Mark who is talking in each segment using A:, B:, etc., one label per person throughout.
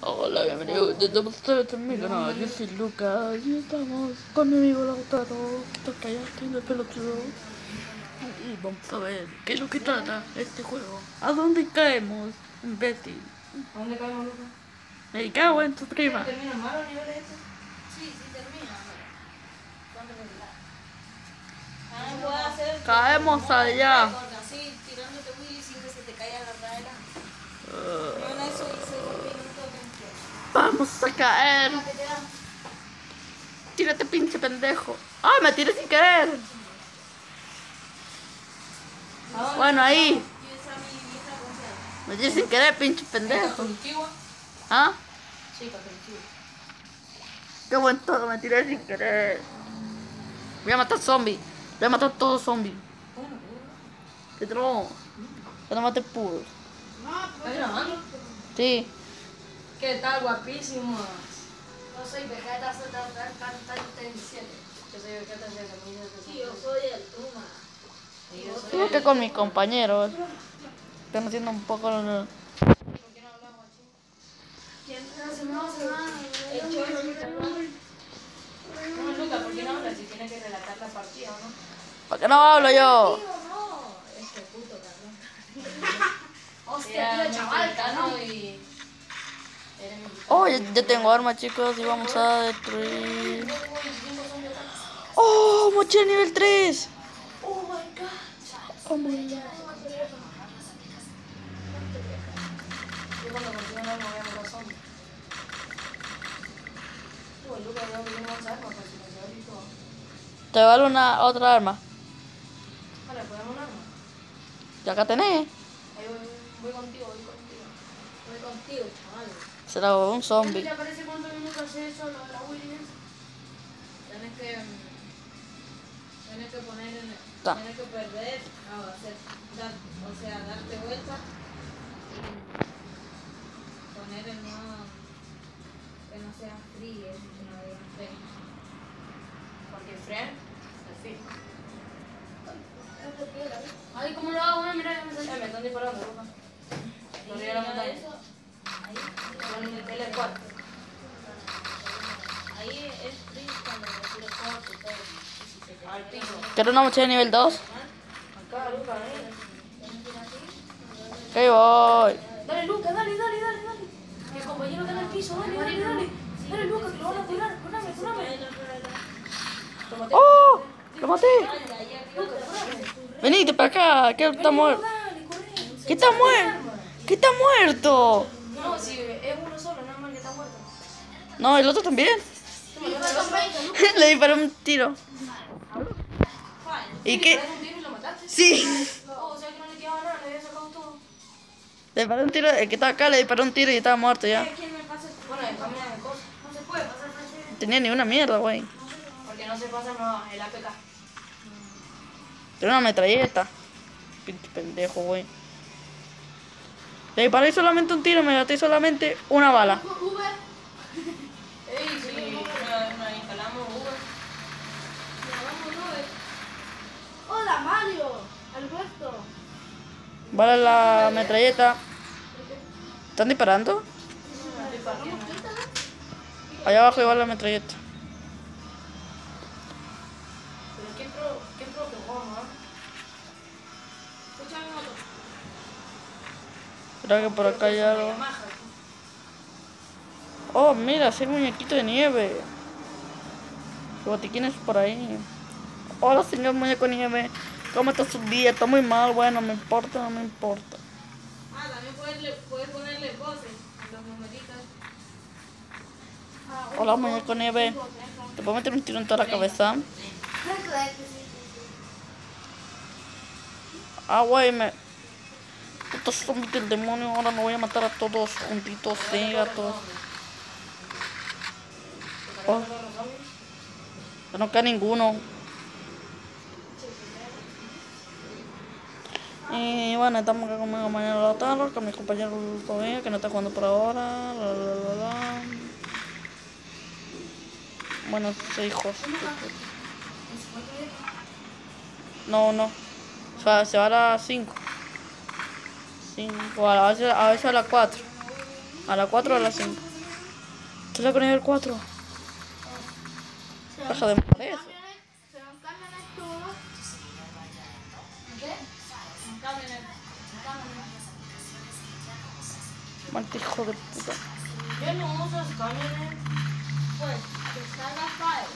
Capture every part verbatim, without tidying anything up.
A: Hola, bienvenidos de nuevo a mi canal. Yo soy Lucas y estamos con mi amigo Lautaro, que está callado y el pelotudo. Y vamos a ver qué es lo que trata este juego. ¿A dónde caemos, imbécil?
B: ¿A dónde caemos, Lucas?
A: Me cago en tu prima.
B: ¿Termina mal a nivel de esto?
C: Sí, sí termina. ¿Cuánto termina? Ah, puedo hacer.
A: Caemos allá.
C: Así, tirándote Willy sin que se te caiga la radera. Yo en eso hice un minuto veinte.
A: Vamos a caer. Tírate, pinche pendejo. ¡Ah, me tiré sin querer! Bueno, ahí.
C: Yo esa mi vieja confianza.
A: Me tiré sin querer, pinche pendejo. ¿Ah?
C: Sí, Caprichua.
A: Qué buen todo, me tiré sin querer. Voy a matar zombies. Voy a matar todos zombies. ¿Qué trono? Que no mate puros.
B: ¿Estás grabando?
A: Sí.
B: ¿Qué tal, guapísimos?
C: No soy Vegeta, soy tan tan tan tan siete.
B: Yo soy Vegeta de Camila.
C: Sí, yo soy el Tuma.
B: Y yo soy
A: Creo que con mis compañeros están haciendo un poco.
B: ¿Por qué no hablamos, chico?
C: ¿Quién se me hace? El Chocho.
B: No, Lucas, ¿por qué no hablas si tienes que relatar la partida o no?
A: ¿Por qué no hablo yo?
B: Este puto cabrón.
C: Hostia,
B: Era
C: tío, chaval,
B: mexicano y... Eres mexicano.
A: Oh, ya, ya tengo armas, chicos, y vamos a destruir. Oh, mochila nivel tres.
C: Oh my god.
A: Oh my god.
B: Yo cuando consigo no me voy a morir zombies. Uy, Lucas, yo no voy a usar armas, pues si me quedo listo.
A: Te vale una otra arma.
B: Vale, ¿podemos un arma?
A: Ya acá tenés.
B: Ahí voy, voy contigo, voy contigo.
C: Voy contigo, chaval.
A: Se la robó un
C: ¿Te
A: zombie.
C: aparece cuántos minutos hace eso la, la Williams?
B: Tienes que... Tienes que poner en...
A: Ta.
B: Tienes que perder, no, hacer, dar, o sea, darte vuelta y poner en modo que no sea free, es que no diga free. Porque friend es free.
C: Ay, ¿cómo lo hago? Mira, ya me
B: Eh,
C: salió.
B: me están disparando, Lucas. Lo río la montaña. Con el L cuatro.
C: Ahí es free cuando me tiro corto y todo. Y si se te
B: Al piso.
A: ¿Quieres una mochila nivel dos?
B: Acá, Lucas, eh.
A: Que voy.
C: Dale, Lucas, dale, dale, dale, dale. Que el compañero está en el piso, dale, dale, dale. Dale, Lucas, que lo van a curar. Curame, curame.
B: Tómate.
A: ¡Oh! ¡Lo maté!
C: Lucas, curame.
A: Venite para acá, que está muerto.
C: Dale, corre.
A: ¿Qué está muerto? ¿Qué está muerto?
B: No, si es uno solo, nada más que está muerto.
A: No, el otro también. Le disparé un tiro. ¿Y qué?
B: ¿Le das un tiro y lo mataste?
A: Sí.
B: Oh, o sea que no le quedaba nada, le había sacado todo.
A: Le disparé un tiro, el que estaba acá le disparé un tiro y estaba muerto ya.
C: ¿Quién me pasa?
B: Bueno, de camina de cosas.
C: No se puede pasar frente.
A: No tenía ni una mierda, güey.
B: Porque no se pasa no, el A P K.
A: Tenía una metralleta. Pinche pendejo, güey. Le disparé solamente un tiro, me gasté solamente una bala.
C: Uber.
B: Ey, si nos, nos instalamos Uber.
C: Vamos, Uber. Hola, Mario. Alberto.
A: Bala la metralleta. ¿Están disparando?
B: Estoy partiendo.
A: Allá abajo igual la metralleta.
B: Pero qué pro, qué pro que jugamos, ¿ah?
C: Escúchame, moto.
A: Creo que por acá hay algo.
B: Yamaha.
A: Oh, mira, ese muñequito de nieve. Los botiquines por ahí. Hola, señor muñeco de nieve. ¿Cómo está su día? Está muy mal. Bueno, no me importa, no me importa.
C: Ah, también puedes, puedes ponerle voces a los numeritos. Ah,
A: Hola, muñeco de nieve. ¿Te puedo meter un tiro en toda la cabeza? Ah, güey, me... Putos zombies del demonio. Ahora me voy a matar a todos juntitos, sí, gatos. Oh, ya no queda ninguno. Y bueno, estamos acá con mi compañero Lautaro, con mi compañero todavía, que no está jugando por ahora. La, la, la, la. Bueno, sus hijos. No, no. O sea, se va a las cinco. cinco, a veces a, veces a las cuatro. A las cuatro o a las cinco. Te saco nivel cuatro. Deja de matar eso.
C: Se nos cambian estos. ¿Qué? Nos cambian el. Nos cambian el.
A: Maldito hijo de puta.
C: Yo no uso los camiones. Pues, descarga file.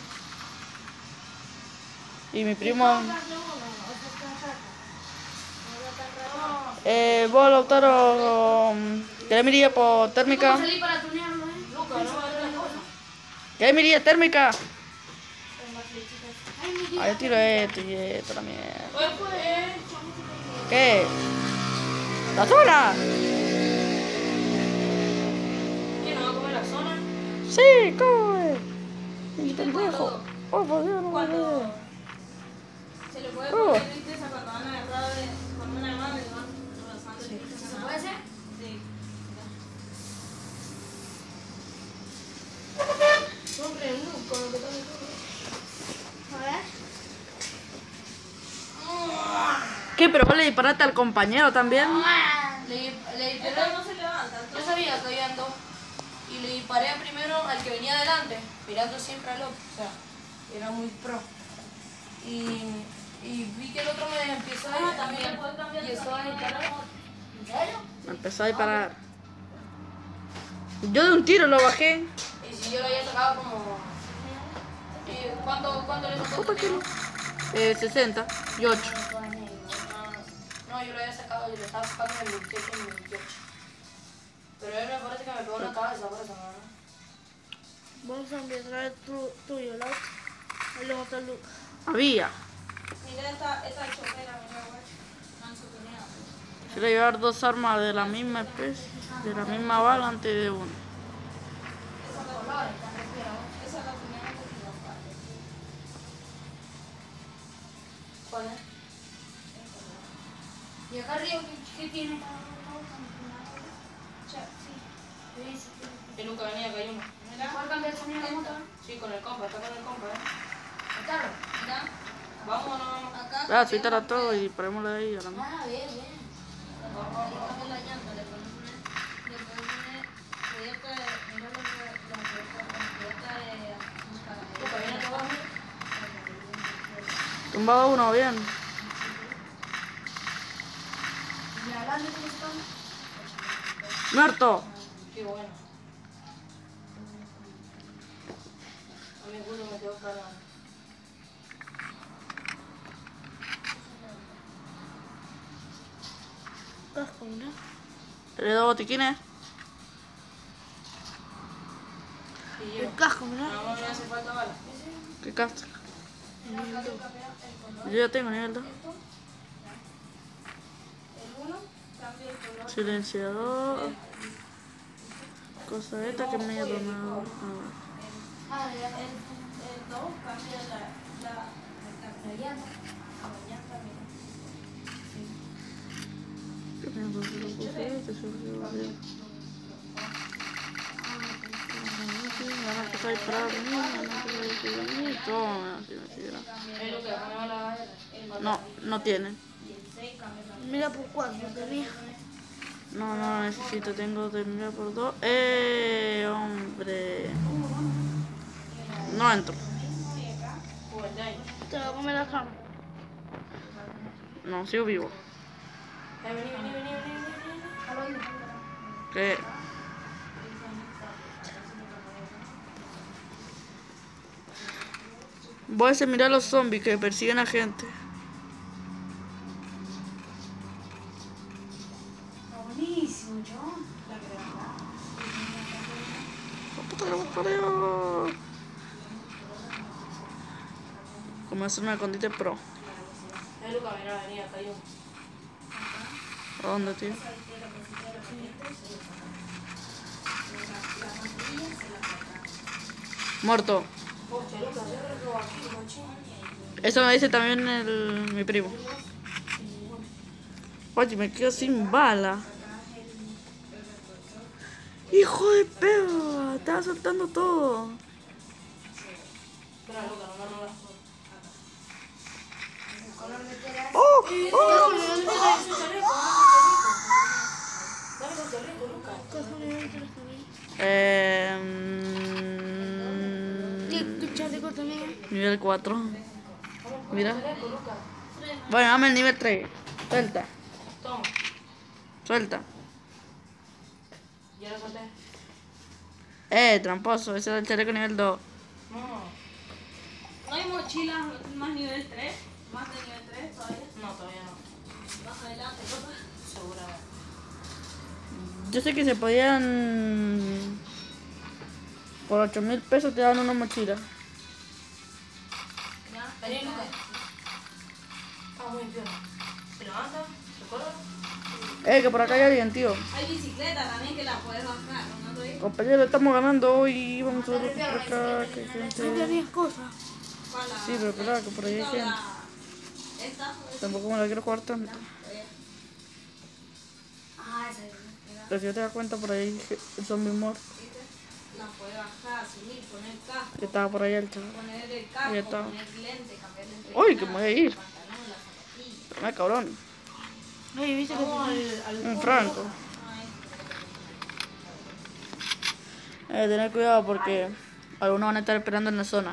A: Y mi primo...
C: Compras de uno, o sea, está rata. No, está rata.
A: Eh, vos, Lautaro... ¿Qué me iría por térmica?
C: ¿Cómo salí para tunearlo, eh? Luca, no me hagas la cosa.
A: ¿Qué me iría térmica?
C: Tengo flechitas. Ay, mi
A: Ah, yo tiro esto y esto también.
C: Oye, pues, eh.
A: ¿Qué? ¿La zona?
C: ¿Quién no va a comer la zona?
A: Sí, come.
C: ¿Y
A: Mi
C: te
A: pendejo.
C: cuando-
A: Oh, por Dios, no me
C: Cuando
A: ve.
C: se le puede
A: Oh.
C: poner tristeza cuando van agarrados con una mano y van rozando tristeza. ¿Se puede hacer? Sí. Hombre, no, con lo que tengo todo. A ver.
A: ¿Qué? ¿Pero vos le disparaste al compañero también?
C: Le, le disparé, no se levanta. Yo sabía que habían dos. Y le disparé primero al que venía adelante, mirando siempre al otro. O sea, era muy pro. Y, y vi que el otro me empezó a ir también. Empezó a disparar. ¿En serio?
A: Me empezó a disparar. Yo de un tiro lo bajé.
C: Y si yo lo había sacado como. ¿Y ¿Cuánto, cuánto le sacó?
A: Opa, que no. Eh, sesenta y ocho.
C: No, yo lo había sacado, yo lo estaba sacando en el veintiocho y en el veintiocho. Pero él me parece que me pegó en la cabeza por eso, ¿no?
D: Vamos a empezar el tu, tuyo, ¿no? Ahí le vamos a Luca.
A: Había.
C: Mira esta, esta chopera, mira, guacho. Manso tenía.
A: Quiero llevar dos armas de la misma especie, de la misma bala antes de una.
C: Esa la Esa la tenía en el ¿Cuál es? ¿Y acá arriba qué, qué tiene? Y nunca venía, acá hay uno. ¿Puedo cambiar el sonido de la moto? Sí, con el compa, está con el compa, ¿eh? ¿El carro? ¿Ya? Vámonos. Acá.
A: Ah, suéltala todo y parémosle ahí a la misma.
C: Ah, bien, bien. Ahí cambia la llanta, le podemos poner, le podemos poner cubierta de, mira lo que, la cubierta de música. Luca, viene acá abajo.
A: Tumbado uno, bien.
C: ¿Y adelante cómo se toma?
A: Muerto.
C: Qué bueno. A mi culo me quedó cargando.
D: Casco, ¿no?
A: ¿Le doy botiquines?
C: Y yo.
D: El casco, ¿no?
C: No, no me hace falta bala.
A: ¿Qué casco? Yo ya tengo nivel dos.
C: El uno cambia el color.
A: Silenciador. Cosa esta que me haya donado.
C: Ah, el dos cambia la, la, la llanta. La llanta, mira.
A: ¿Qué me ha pasado? Este surgió bien. Van a empezar a disparar a mí, van a empezar a disparar a mí. Toma, así me siguieron.
C: Es lo que pone la R.
A: No, no tienen.
C: Y el seis cambia la
D: Mira por cuatro, tenía.
A: No, no necesito, tengo de mirar por dos. ¡Eh, hombre! No entro.
D: Te va a comer la cama.
A: No, sigo vivo.
C: Vení, vení, vení, vení, vení, vení.
A: ¿Qué? Voy a hacer mirar a los zombies que persiguen a gente.
C: Buenísimo, John.
A: ¡Puta que lo parió! Como hacer una escondite pro.
C: Es Luca, mira, venía, acá hay uno.
A: ¿A dónde, tío? Muerto.
C: Hostia, Luca, yo creo que va aquí, machín.
A: Eso me dice también el, mi primo. Oye, me quedo sin bala. Hijo de perra, estaba soltando todo.
C: Espera, Luca, no, no, no.
A: ¡Oh! ¡Oh!
C: Dame ese chaleco, dame ese chaleco, Luca.
D: Casco nivel tres también.
A: Eh,
D: cinco tenía.
A: Nivel cuatro. Mira. Bueno, dame el nivel tres. Suelta.
C: Toma.
A: Suelta.
C: Ya lo solté.
A: Eh, tramposo. Ese es el chaleco nivel dos.
C: No.
B: ¿No hay mochilas más nivel tres? ¿Más de nivel tres todavía?
C: No, todavía no.
B: Más adelante, ¿cómo?
C: Seguramente.
A: Yo sé que se podían... Por ocho mil pesos te daban una mochila.
C: Ya, vení, Lucas. Está muy bien. Se levanta, se corre.
A: Eh, que por acá hay alguien, tío.
B: Hay bicicleta también que la puedes bajar, ¿no? ¿No?
A: Compañero, estamos ganando hoy. Vamos a ver por acá. Que
D: Ahí
A: gente...
D: tenías cosas.
B: ¿Cuál la-
A: Sí, pero espera, que por ahí hay
B: no,
A: gente.
B: la- ¿Esta?
A: Tampoco me la quiero jugar tanto.
B: Ah, esa es.
A: Pero si yo te das cuenta, por ahí el zombie mor.
B: La puedes bajar, subir, poner casco,
A: Que estaba por ahí el chaval.
B: poner el
A: Ya
B: casco,
A: está.
B: poner lente, cambiar de entre
A: Uy, que me voy a ir.
B: pantalón, la zapatilla.
A: Toma, cabrón.
D: Ay, viste que
C: Vamos
D: tenía.
C: al, al
A: Un franco. Eh, tener cuidado porque algunos van a estar esperando en la zona.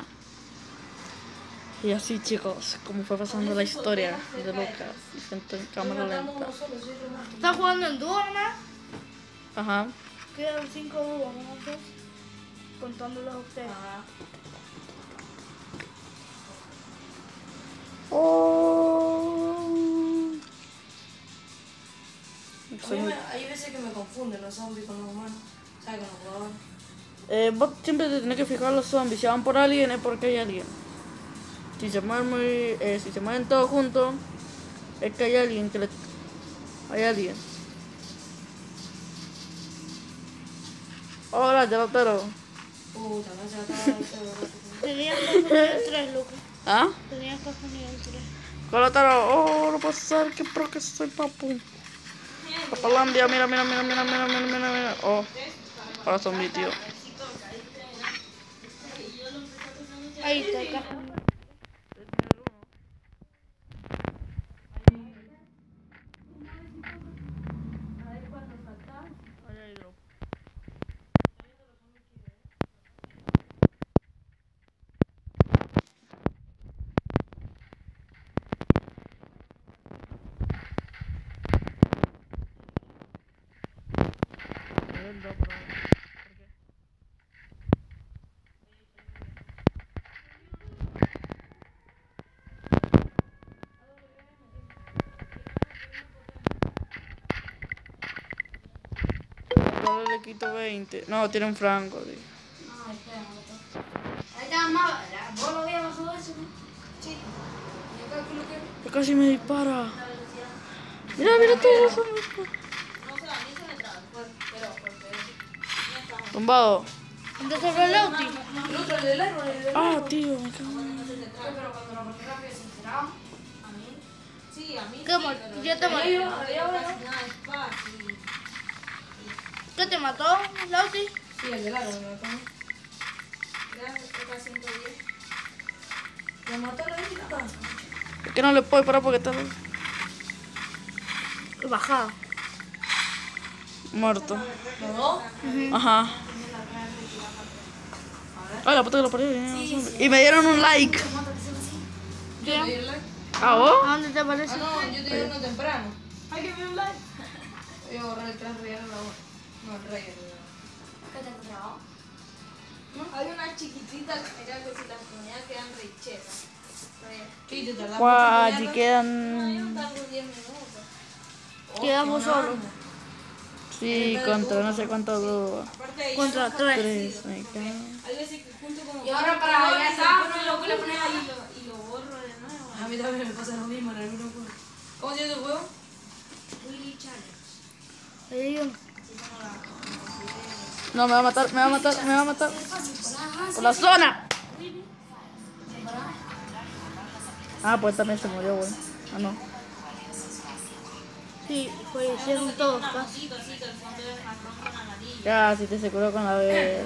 A: Y así, chicos, como fue pasando la historia de Lucas. Y frente en cámara lenta.
D: ¿Estás jugando en dúo nomás?
A: Ajá.
D: Quedan cinco dúos, ¿no? Entonces, contándolos a ustedes.
A: Oh.
C: A mí me- hay veces que me confunden los zombies con los humanos. ¿Sabes? Con los jugadores.
A: Eh, vos siempre te tenés que fijar los zombies. Si van por alguien es porque hay alguien. Si se mueven muy, eh, si se mueven todos juntos es que hay alguien que le, hay alguien. Hola, pelotero.
C: Puta, no se acaba de hacer.
D: Tenías casco nivel tres, Lucas.
A: ¿Ah?
D: Tenías casco nivel tres.
A: Pelotero, oh, no puedo ser, qué pro que soy, papu. Papalandia, mira, mira, mira, mira, mira, mira, mira, mira. Oh, ahora zombie, tío.
D: Ahí está el casco nivel.
A: Solo le quito veinte. No, tiene un franco, tío.
B: Ahí está más. ¿Vos lo habías bajado eso, no? Sí. Yo calculo que.
A: Que casi me dispara. Mira, mira todo eso.
B: No sé, a mí se me traba, pues, pero porque no está.
A: Tumbado.
D: Entonces el Lauti.
C: El otro, el del árbol, el del
A: Ah, tío, me cago.
C: Pero cuando lo corté rápido se enteraba.
B: A mí. Sí, a mí.
D: ¿Qué
B: sí,
D: mo-
B: pero
D: ya te
B: pero
D: mató?
B: yo no veo casi nada de espacio.
D: ¿Qué te mató, Lauti?
C: Sí, el del árbol me lo tomé.
B: Ya está ciento diez.
C: ¿Lo mató la vida?
A: Es que no le puedo parar porque está
D: Bajada.
A: muerto.
C: ¿Los dos?
A: Ajá. Ay, la puta que lo parió. Y me dieron un like.
C: ¿Yo te di el like?
A: ¿Ah, vos?
D: ¿A dónde te aparece?
C: Ah, no, yo te di uno temprano.
B: Hay que ver un like.
C: Voy a borrar el tras real la voz. No, el rey.
B: ¿Qué te encontrado? Hay una chiquitita que era que si las ponía quedan rechetas.
C: Sí, te tardás
A: Guau,
C: mucho
A: si
C: en
A: quedan.
B: Yo tardo diez minutos.
D: Quedamos solos.
A: Sí, contra no sé cuánto duro.
B: Aparte,
D: Contra tres.
A: Tres, me cago.
B: hay veces que junto con.
C: Y ahora para allá está,
B: y lo, le pones ahí y lo, y lo borro de nuevo.
C: A mí también me pasa lo mismo en el grupo. ¿Cómo se llama tu juego?
B: Willy Challenge.
D: Ahí hay uno.
A: No, me va a matar, me va a matar, me va a matar. Por la zona. Ah, pues también se murió, güey. Ah, no.
D: Sí, fallecieron todos casi.
B: Así que el fondo es marrón con amarillo.
A: Ya, si te se curó con la vez.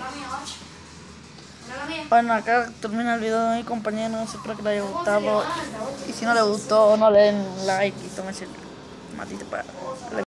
A: Bueno, acá termina el video de mi compañero. Espero que le haya gustado. Y si no le gustó, no le den like y tómense el matito para.